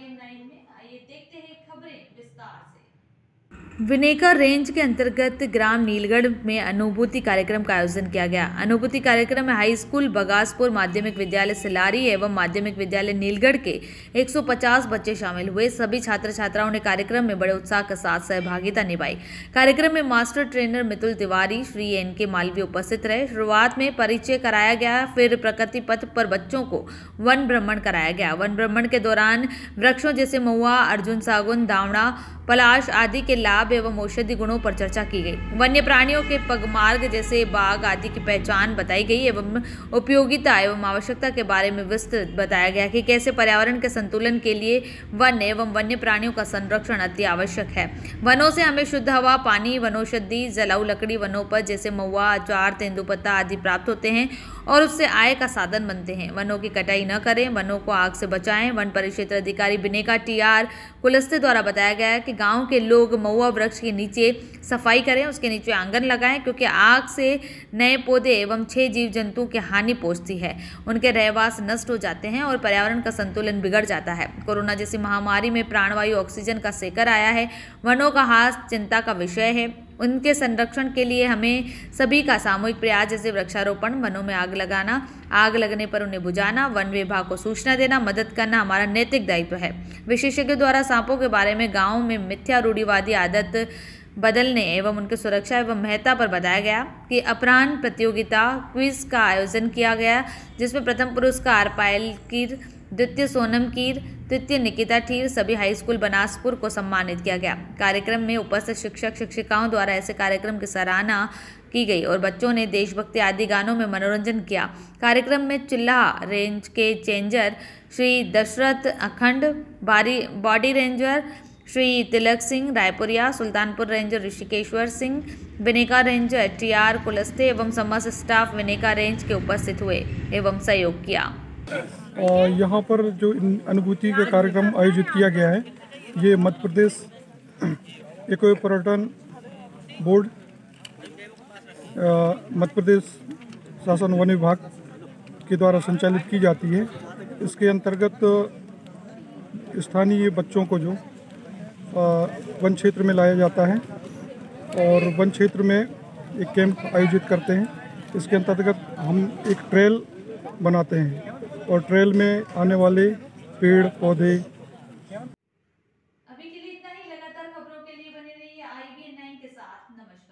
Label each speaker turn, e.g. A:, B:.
A: IBN9 में। आइए देखते हैं खबरें विस्तार से।
B: विनेका रेंज के अंतर्गत ग्राम नीलगढ़ में अनुभूति कार्यक्रम का आयोजन किया गया। अनुभूति कार्यक्रम में हाई स्कूल बगासपुर, माध्यमिक विद्यालय सिलारी एवं माध्यमिक विद्यालय नीलगढ़ के 150 बच्चे शामिल हुए। सभी छात्र छात्राओं ने कार्यक्रम में बड़े उत्साह के साथ सहभागिता निभाई। कार्यक्रम में master trainer Mitul Tiwari, Shri NK Malviya उपस्थित रहे। शुरुआत में परिचय कराया गया, फिर प्रकृति पथ पर बच्चों को वन भ्रमण कराया गया। वन भ्रमण के दौरान वृक्षों जैसे महुआ, अर्जुन सागुन, दावड़ा, पलाश आदि के लाभ एवं औषधि गुणों पर चर्चा की गई। वन्य प्राणियों के पगमार्ग जैसे बाघ आदि की पहचान बताई गई एवं उपयोगिता एवं आवश्यकता के बारे में विस्तृत बताया गया कि कैसे पर्यावरण के संतुलन के लिए वन एवं वन्य प्राणियों का संरक्षण अति आवश्यक है। वनों से हमें शुद्ध हवा, पानी, वनौषधि, जलाऊ लकड़ी, वनोपज जैसे महुआ, अचार, तेंदुपत्ता आदि प्राप्त होते हैं और उससे आय का साधन बनते हैं। वनों की कटाई न करें, वनों को आग से बचाएं। वन परिक्षेत्र अधिकारी विनेका TR कुलस्ते द्वारा बताया गया है कि गांव के लोग महुआ वृक्ष के नीचे सफाई करें, उसके नीचे आंगन लगाएं, क्योंकि आग से नए पौधे एवं 6 जीव जंतु की हानि पहुंचती है, उनके रहवास नष्ट हो जाते हैं और पर्यावरण का संतुलन बिगड़ जाता है। कोरोना जैसी महामारी में प्राणवायु ऑक्सीजन का सेकर आया है। वनों का ह्रास चिंता का विषय है। उनके संरक्षण के लिए हमें सभी का सामूहिक प्रयास जैसे वृक्षारोपण, वनों में आग लगाना, आग लगने पर उन्हें बुझाना, वन विभाग को सूचना देना, मदद करना हमारा नैतिक दायित्व है। विशेषज्ञों द्वारा सांपों के बारे में गांव में मिथ्या रूढ़िवादी आदत बदलने एवं उनकी सुरक्षा एवं महत्ता पर बताया गया कि अपराह्न प्रतियोगिता क्विज का आयोजन किया गया, जिसमें प्रथम पुरस्कार पायल कीर, द्वितीय सोनम कीर, तृतीय निकिता ठीर, सभी हाई स्कूल बनासपुर को सम्मानित किया गया। कार्यक्रम में उपस्थित शिक्षक शिक्षिकाओं द्वारा ऐसे कार्यक्रम की सराहना की गई और बच्चों ने देशभक्ति आदि गानों में मनोरंजन किया। कार्यक्रम में चिल्लाह रेंज के चेंजर श्री दशरथ अखंड, बॉडी ranger Shri Tilak Singh Raipuriya, Sultanpur ranger Rishikeshwar Singh, Vineka ranger TR Kulaste एवं समस्त स्टाफ विनेका रेंज के उपस्थित हुए एवं सहयोग किया।
C: यहाँ पर जो अनुभूति का कार्यक्रम आयोजित किया गया है, ये मध्य प्रदेश इको पर्यटन बोर्ड, मध्य प्रदेश शासन वन विभाग के द्वारा संचालित की जाती है। इसके अंतर्गत स्थानीय बच्चों को जो वन क्षेत्र में लाया जाता है और वन क्षेत्र में एक कैंप आयोजित करते हैं। इसके अंतर्गत हम एक ट्रेल बनाते हैं और ट्रेल में आने वाले पेड़ पौधे।
A: अभी के लिए इतना ही। लगातार खबरों के लिए बने रहिए IBN9 के साथ। नमस्कार।